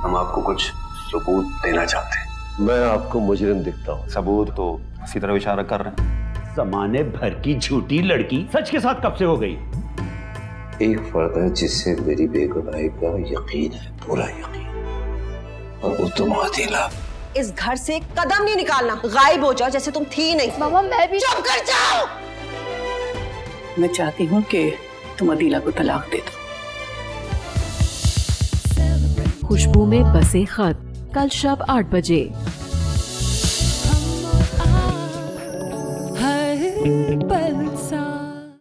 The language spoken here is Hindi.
हम आपको कुछ सबूत देना चाहते हैं। मैं आपको मुजरिम दिखता हूँ। सबूत तो इसी तरह इशारा कर रहे हैं। जमाने भर की झूठी लड़की सच के साथ कब से हो गई? एक फर्द है जिससे मेरी बेगुनाही का यकीन है, पूरा यकीन, और वो तुम आदिला। इस घर से कदम नहीं निकालना, गायब हो जाओ जैसे तुम थी नहीं। मामा मैं भी चुप कर जाओ। मैं चाहती हूँ कि तुम अदीला को तलाक दे दो। खुशबू में बसे खत, कल शब 8 बजे।